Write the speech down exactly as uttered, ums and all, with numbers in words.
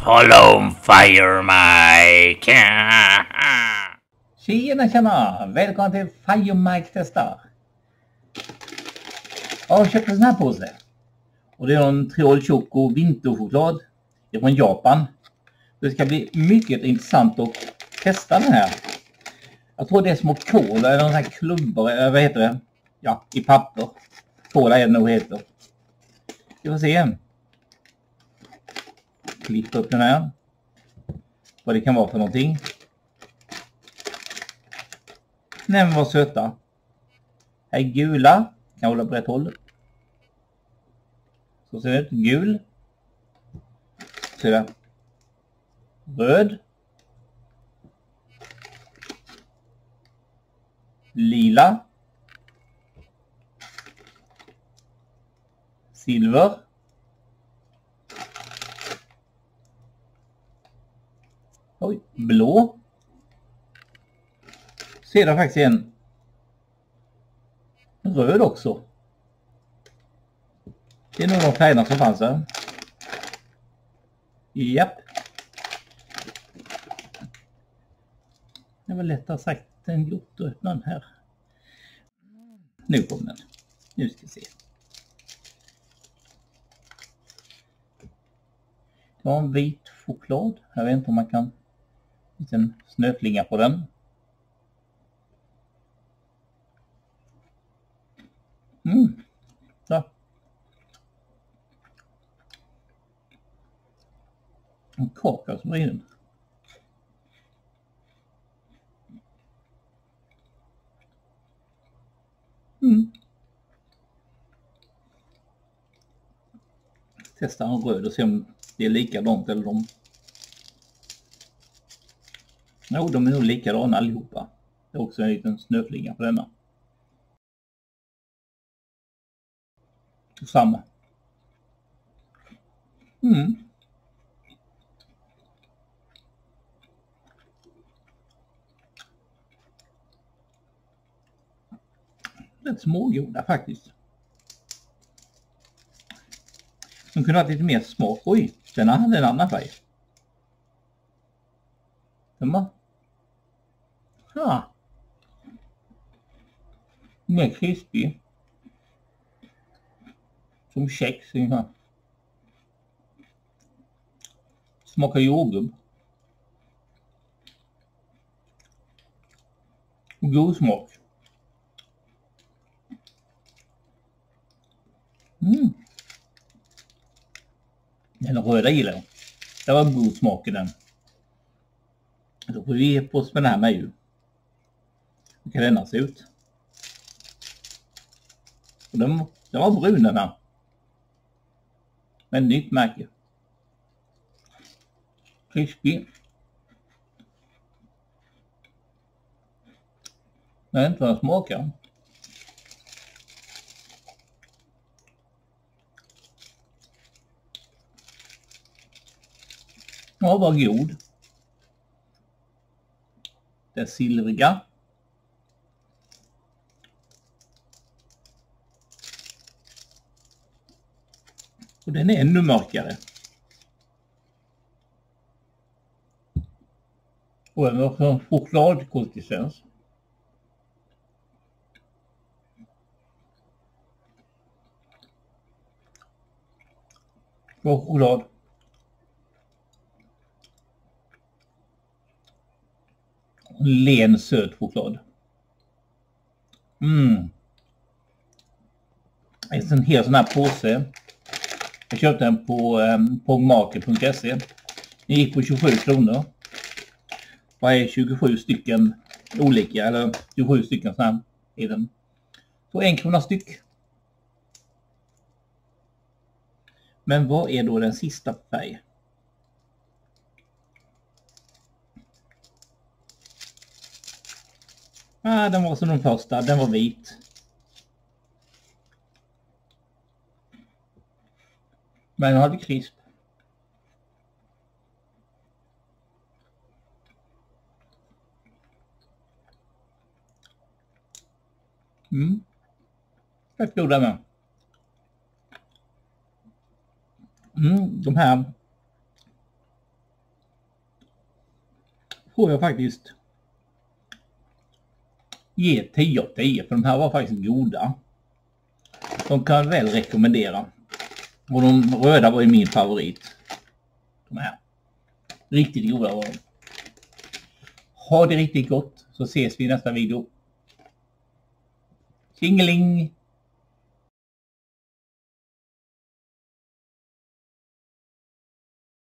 Follow Fire Mike! Tjena tjena! Välkommen till Fire Mike testar. Jag har köpt en sån här påse. Och det är en Triol Choco vinterchoklad från Japan. Det ska bli mycket intressant att testa den här. Jag tror det är små kola eller någon här klubbor, eller vad heter det? Ja, i papper. Kola är det nog heter. Vi får se. Klippa upp den här. Vad det kan vara för någonting. Nej men vad söta. Här är gula. Kan hålla på rätt håll. Så ser det ut. Gul. Så det. Röd. Lila. Silver. Oj, blå. Ser det faktiskt en röd också. Det är nog de färgerna som fanns här. Japp. Det var lättare sagt än gjort att öppna den här. Nu kommer den. Nu ska vi se. Det var en vit choklad. Jag vet inte om man kan en liten snöflinga på den. Mm. Så. En kaka som är i den. Mm. Testa en röd och se om det är likadant eller de. Jo, de är nog likadana allihopa. Det är också en liten snöflinga på denna. Samma. Mm. Rätt smågoda faktiskt. De kunde ha lite mer smak. Oj, den hade en annan färg. Den var... Ja. Mer krispig. Som kex ungefär. Smakar jordgubb. Och god smak. Mm. Den röda gillar jag. Det var god smak i den. Då får vi ge på oss med den här med ju. Hur kan denna se ut? Och den, den var brun den här. Men nytt märke. Krispig. Men inte vad den smakar. Ja, var god. Det är silvriga. Och den är ännu mörkare. Och den har en chokladkonsistens. Och choklad. Len söt choklad. Mm. En hel sån här påse. Jag köpte den på um, pongmarket punkt se. Den gick på tjugosju kronor. Vad är tjugosju stycken olika, eller tjugosju stycken sån här i den. Så en krona styck. Men vad är då den sista färg? Ah, den var som den första, den var vit. Men den hade krisp. Mm. Rätt goda med. Mm, de här får jag faktiskt ge tio av tio, för de här var faktiskt goda. De kan jag väl rekommendera. Och de röda var ju min favorit. De här. Riktigt goda var de. Ha det riktigt gott, så ses vi i nästa video. Tjingeling!